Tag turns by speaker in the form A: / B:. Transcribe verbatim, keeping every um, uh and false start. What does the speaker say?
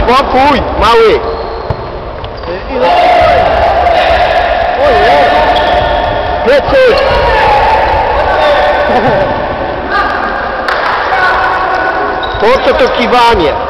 A: Spokój, mały! Nie czuć! Po co to kiwanie?